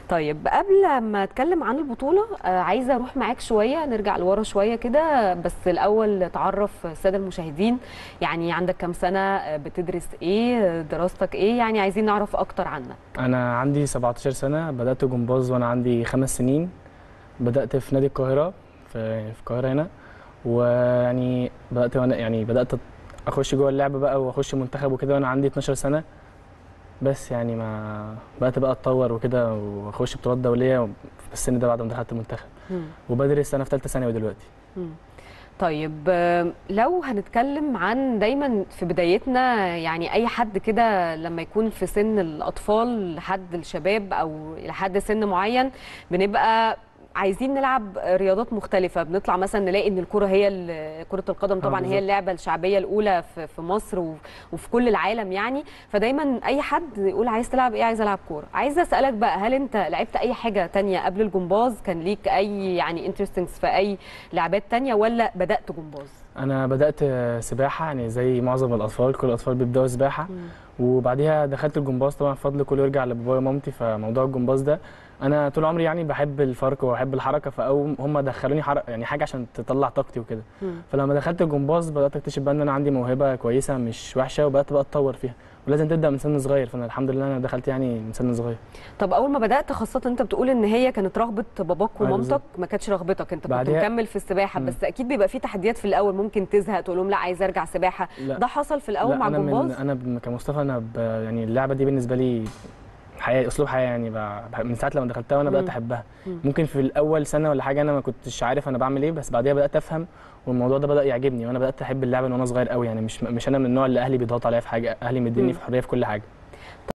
طيب قبل ما اتكلم عن البطوله عايزه اروح معاك شويه، نرجع لورا شويه كده، بس الاول تعرف الساده المشاهدين يعني عندك كام سنه، بتدرس ايه، دراستك ايه، يعني عايزين نعرف اكتر عنك. انا عندي 17 سنه، بدات جمباز وانا عندي 5 سنين. بدات في نادي القاهره، في القاهره هنا. ويعني بدات وانا بدات اخش جوه اللعبه بقى واخش منتخب وكده وانا عندي 12 سنه. بس يعني ما بدات بقى اتطور وكده واخش بطولات دوليه في السن ده بعد ما دخلت المنتخب. مم. وبدرس انا في ثالثه ثانوي دلوقتي. مم. طيب لو هنتكلم عن دايما في بدايتنا، يعني اي حد كده لما يكون في سن الاطفال لحد الشباب او لحد سن معين بنبقى عايزين نلعب رياضات مختلفة، بنطلع مثلا نلاقي ان الكرة هي كرة القدم طبعا هي بالظبط. اللعبة الشعبية الأولى في مصر وفي كل العالم يعني. فدايما أي حد يقول عايز تلعب ايه، عايز ألعب كورة. عايزة أسألك بقى، هل أنت لعبت أي حاجة تانية قبل الجمباز؟ كان ليك أي يعني انترستنجز في أي لعبات تانية ولا بدأت جمباز؟ انا بدات سباحه، يعني زي معظم الاطفال، كل الاطفال بيبداوا سباحه. مم. وبعديها دخلت الجمباز، طبعا فضل كله يرجع لبابايا ومامتي. فموضوع الجمباز ده انا طول عمري يعني بحب الفرق وبحب الحركه، فاول هم دخلوني يعني حاجه عشان تطلع طاقتي وكده. مم. فلما دخلت الجمباز بدات اكتشف بقى ان انا عندي موهبه كويسه مش وحشه، وبدات بقى اتطور فيها. ولازم تبدا من سن صغير، فانا الحمد لله انا دخلت يعني من سن صغير. طب اول ما بدات، خاصه انت بتقول ان هي كانت رغبه باباك ومامتك، بالظبط. ما كانتش رغبتك، انت كنت بعدها مكمل في السباحه، بس اكيد بيبقى في تحديات في الاول، ممكن تزهق تقول لهم لا عايز ارجع سباحه. لا ده حصل في الاول لا، مع الجمباز؟ كمصطفى انا يعني اللعبه دي بالنسبه لي حياه، اسلوب حياه يعني. من ساعه لما دخلتها وانا بدات احبها. ممكن في الاول سنه ولا حاجه انا ما كنتش عارف انا بعمل ايه، بس بعديها بدات افهم والموضوع ده بدا يعجبني، وانا بدات احب اللعبه من وانا صغير قوي يعني. مش انا من النوع اللي اهلي بيضغطوا عليا في حاجه، اهلي مديني في حريه في كل حاجه.